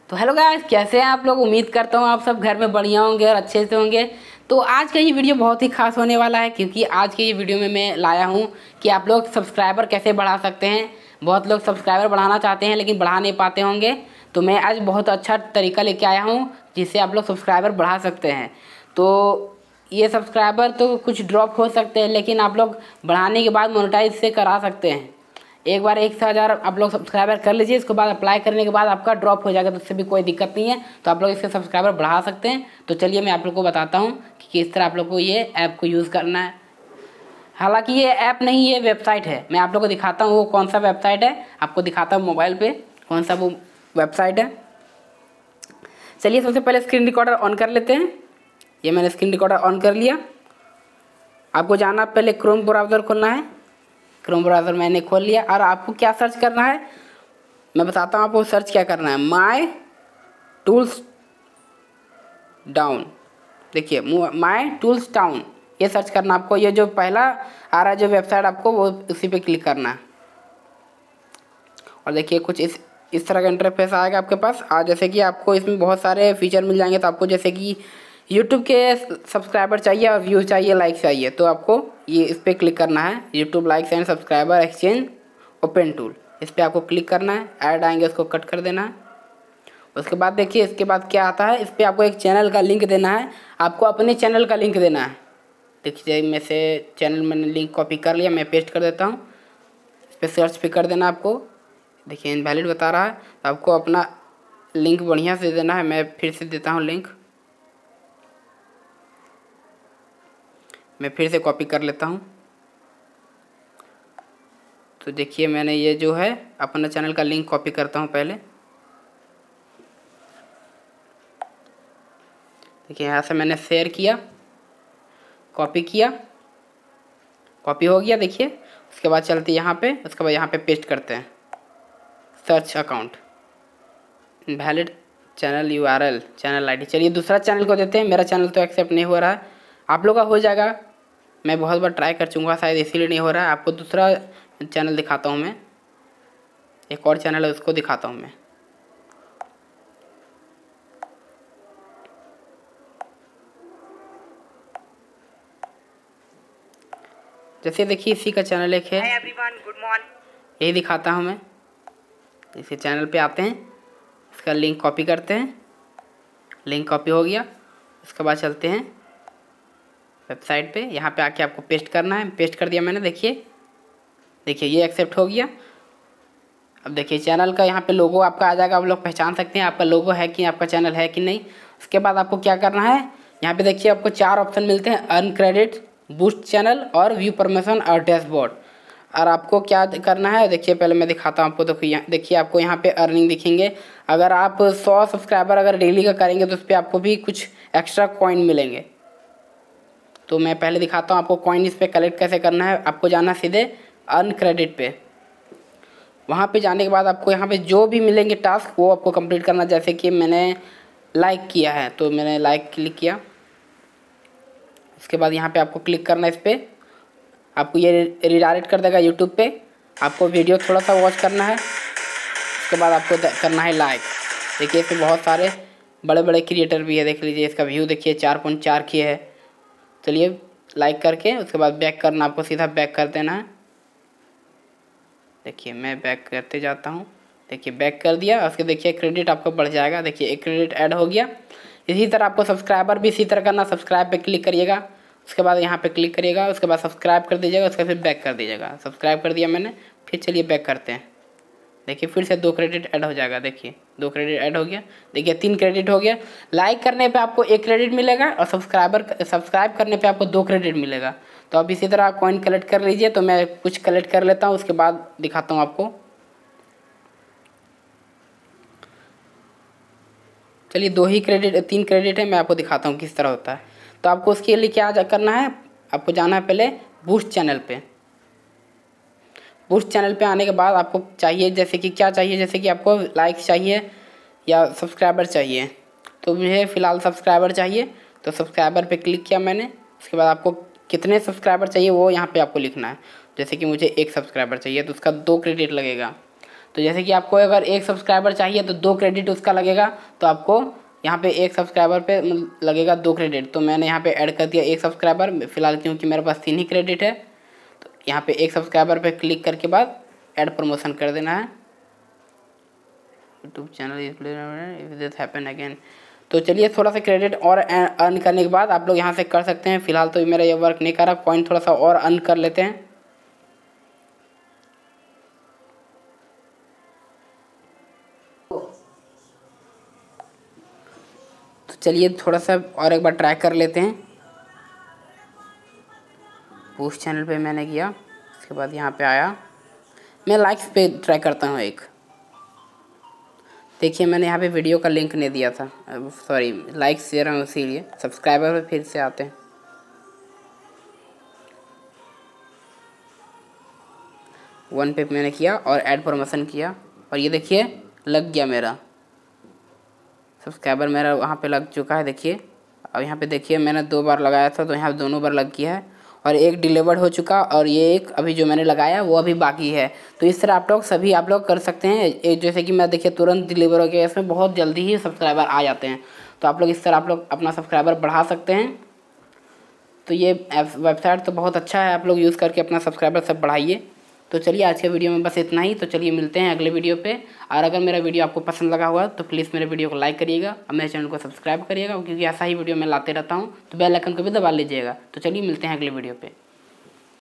तो hello guys, कैसे हैं आप लोग। उम्मीद करता हूँ आप सब घर में बढ़िया होंगे और अच्छे से होंगे। तो आज का ये वीडियो बहुत ही खास होने वाला है, क्योंकि आज के ये वीडियो में मैं लाया हूँ कि आप लोग सब्सक्राइबर कैसे बढ़ा सकते हैं। बहुत लोग सब्सक्राइबर बढ़ाना चाहते हैं लेकिन बढ़ा नहीं पाते होंगे। तो मैं आज बहुत अच्छा तरीका लेके आया हूँ जिससे आप लोग सब्सक्राइबर बढ़ा सकते हैं। तो ये सब्सक्राइबर तो कुछ ड्रॉप हो सकते हैं, लेकिन आप लोग बढ़ाने के बाद मोनेटाइज से करा सकते हैं। एक बार 1,000 आप लोग सब्सक्राइबर कर लीजिए, इसके बाद अप्लाई करने के बाद आपका ड्रॉप हो जाएगा, तो उससे भी कोई दिक्कत नहीं है। तो आप लोग इससे सब्सक्राइबर बढ़ा सकते हैं। तो चलिए मैं आप लोग को बताता हूँ कि किस तरह आप लोग को ये ऐप को यूज़ करना है। हालांकि ये ऐप नहीं, ये वेबसाइट है। मैं आप लोग को दिखाता हूँ वो कौन सा वेबसाइट है। आपको दिखाता हूँ मोबाइल पर कौन सा वो वेबसाइट है। चलिए सबसे पहले स्क्रीन रिकॉर्डर ऑन कर लेते हैं। ये मैंने स्क्रीन रिकॉर्डर ऑन कर लिया। आपको जाना पहले क्रोम ब्राउज़र खोलना है। क्रोम ब्राउज़र मैंने खोल लिया। और आपको क्या सर्च करना है मैं बताता हूँ आपको सर्च क्या करना है। माई टूल्स डाउन, देखिए माई टूल्स डाउन, ये सर्च करना आपको। ये जो पहला आ रहा है जो वेबसाइट आपको, वो उसी पे क्लिक करना है। और देखिए कुछ इस तरह का इंटरफेस आएगा आपके पास। जैसे कि आपको इसमें बहुत सारे फीचर मिल जाएंगे। तो आपको जैसे कि यूट्यूब के सब्सक्राइबर चाहिए और व्यू चाहिए, लाइक चाहिए, तो आपको ये इस पर क्लिक करना है। YouTube likes and subscriber exchange open tool, इस पर आपको क्लिक करना है। ऐड आएंगे, उसको कट कर देना है। उसके बाद देखिए इसके बाद क्या आता है, इस पर आपको एक चैनल का लिंक देना है। आपको अपने चैनल का लिंक देना है। देखिए मैं से चैनल मैंने लिंक कॉपी कर लिया, मैं पेस्ट कर देता हूँ। इस पर सर्च पे कर देना आपको। देखिए इनवैलिड बता रहा है, तो आपको अपना लिंक बढ़िया से देना है। मैं फिर से देता हूँ लिंक, मैं फिर से कॉपी कर लेता हूँ। तो देखिए मैंने ये जो है अपना चैनल का लिंक कॉपी करता हूँ पहले। देखिए यहाँ से मैंने शेयर किया, कॉपी किया, कॉपी हो गया। देखिए उसके बाद चलते यहाँ पे, उसके बाद यहाँ पे पेस्ट करते हैं search account invalid channel URL channel ID। चलिए दूसरा चैनल को देते हैं। मेरा चैनल तो एक्सेप्ट नहीं हो रहा है, आप लोग का हो जाएगा। मैं बहुत बार ट्राई कर चुका, शायद इसीलिए नहीं हो रहा है। आपको दूसरा चैनल दिखाता हूँ मैं, एक और चैनल है उसको दिखाता हूँ मैं। जैसे देखिए इसी का चैनल एक है, यही दिखाता हूँ मैं। इसी चैनल पे आते हैं, इसका लिंक कॉपी करते हैं। लिंक कॉपी हो गया। उसके बाद चलते हैं वेबसाइट पे। यहाँ पे आके आपको पेस्ट करना है। पेस्ट कर दिया मैंने। देखिए ये एक्सेप्ट हो गया। अब देखिए चैनल का यहाँ पे लोगो आपका आ जाएगा। आप लोग पहचान सकते हैं आपका लोगो है कि आपका चैनल है कि नहीं। उसके बाद आपको क्या करना है, यहाँ पे देखिए आपको 4 ऑप्शन मिलते हैं, अर्न क्रेडिट, बूस्ट चैनल और व्यू परमिशन और डैशबोर्ड। और आपको क्या करना है, देखिए पहले मैं दिखाता हूँ आपको। तो देखिए आपको यहाँ पे अर्निंग दिखेंगे। अगर आप 100 सब्सक्राइबर अगर डेली का करेंगे तो उस पर आपको भी कुछ एक्स्ट्रा कॉइन मिलेंगे। तो मैं पहले दिखाता हूँ आपको कॉइन इस पर कलेक्ट कैसे करना है। आपको जाना सीधे अर्न क्रेडिट पे। वहाँ पे जाने के बाद आपको यहाँ पे जो भी मिलेंगे टास्क, वो आपको कंप्लीट करना। जैसे कि मैंने लाइक किया है तो मैंने लाइक क्लिक किया। इसके बाद यहाँ पे आपको क्लिक करना है इस पर। आपको ये रिडायरेक्ट कर देगा यूट्यूब पे। आपको वीडियो थोड़ा सा वॉच करना है। उसके बाद आपको करना है लाइक। देखिए इसमें बहुत सारे बड़े बड़े क्रिएटर भी है। देख लीजिए इसका व्यू देखिए 4.4 की है। चलिए लाइक करके उसके बाद बैक करना, आपको सीधा बैक कर देना है। देखिए मैं बैक करते जाता हूँ। देखिए बैक कर दिया। उसके देखिए क्रेडिट आपको बढ़ जाएगा। देखिए एक क्रेडिट ऐड हो गया। इसी तरह आपको सब्सक्राइबर भी इसी तरह करना। सब्सक्राइब पे क्लिक करिएगा, उसके बाद यहाँ पे क्लिक करिएगा, उसके बाद सब्सक्राइब कर दीजिएगा, उसके फिर बैक कर दीजिएगा। सब्सक्राइब कर दिया मैंने, फिर चलिए बैक करते हैं। देखिए फिर से 2 क्रेडिट ऐड हो जाएगा। देखिए 2 क्रेडिट ऐड हो गया। देखिए 3 क्रेडिट हो गया। लाइक करने पे आपको 1 क्रेडिट मिलेगा और सब्सक्राइब करने पे आपको 2 क्रेडिट मिलेगा। तो अब इसी तरह कॉइन कलेक्ट कर लीजिए। तो मैं कुछ कलेक्ट कर लेता हूँ, उसके बाद दिखाता हूँ आपको। चलिए 3 क्रेडिट है, मैं आपको दिखाता हूँ किस तरह होता है। तो आपको उसके लिए क्या करना है, आपको जाना है पहले बूस्ट चैनल पे। बूस्ट चैनल पे आने के बाद आपको चाहिए, जैसे कि क्या चाहिए, जैसे कि आपको लाइक्स चाहिए या सब्सक्राइबर चाहिए। तो मुझे फ़िलहाल सब्सक्राइबर चाहिए, तो सब्सक्राइबर पे क्लिक किया मैंने। उसके बाद आपको कितने सब्सक्राइबर चाहिए वो यहाँ पे आपको लिखना है। जैसे कि मुझे 1 सब्सक्राइबर चाहिए तो उसका 2 क्रेडिट लगेगा। तो जैसे कि आपको अगर 1 सब्सक्राइबर चाहिए तो 2 क्रेडिट उसका लगेगा, तो आपको यहाँ पे 1 सब्सक्राइबर पे लगेगा 2 क्रेडिट। तो मैंने यहाँ पे ऐड कर दिया 1 सब्सक्राइबर, फिलहाल क्योंकि मेरे पास 3 ही क्रेडिट है। तो यहाँ पे 1 सब्सक्राइबर पे क्लिक करके बाद ऐड प्रमोशन कर देना है। YouTube channel if this happen again. तो चलिए थोड़ा सा क्रेडिट और अर्न करने के बाद आप लोग यहाँ से कर सकते हैं। फिलहाल तो मेरा ये वर्क नहीं कर रहा, कॉइन थोड़ा सा और अर्न कर लेते हैं। तो चलिए थोड़ा सा और एक बार ट्राई कर लेते हैं। उस चैनल पे मैंने किया, उसके बाद यहाँ पे आया, मैं लाइक्स पे ट्राई करता हूँ एक। देखिए मैंने यहाँ पे वीडियो का लिंक नहीं दिया था, सॉरी लाइक्स दे रहा हूँ इसीलिए। सब्सक्राइबर पे फिर से आते हैं। 1 पे मैंने किया और ऐड प्रमोशन किया और ये देखिए लग गया मेरा सब्सक्राइबर, मेरा वहाँ पे लग चुका है। देखिए अब यहाँ पे देखिए मैंने 2 बार लगाया था तो यहाँ दोनों बार लग गया है और एक डिलीवर्ड हो चुका और ये एक अभी जो मैंने लगाया वो अभी बाकी है। तो इस तरह आप लोग कर सकते हैं। एक जैसे कि मैं देखिए तुरंत डिलीवर हो गया, इसमें बहुत जल्दी ही सब्सक्राइबर आ जाते हैं। तो आप लोग इस तरह आप लोग अपना सब्सक्राइबर बढ़ा सकते हैं। तो ये वेबसाइट तो बहुत अच्छा है, आप लोग यूज़ करके अपना सब्सक्राइबर सब बढ़ाइए। तो चलिए आज के वीडियो में बस इतना ही। तो चलिए मिलते हैं अगले वीडियो पे। और अगर मेरा वीडियो आपको पसंद लगा हुआ तो प्लीज़ मेरे वीडियो को लाइक करिएगा और मेरे चैनल को सब्सक्राइब करिएगा, क्योंकि ऐसा ही वीडियो मैं लाते रहता हूँ। तो बेल आइकन को भी दबा लीजिएगा। तो चलिए मिलते हैं अगले वीडियो पे।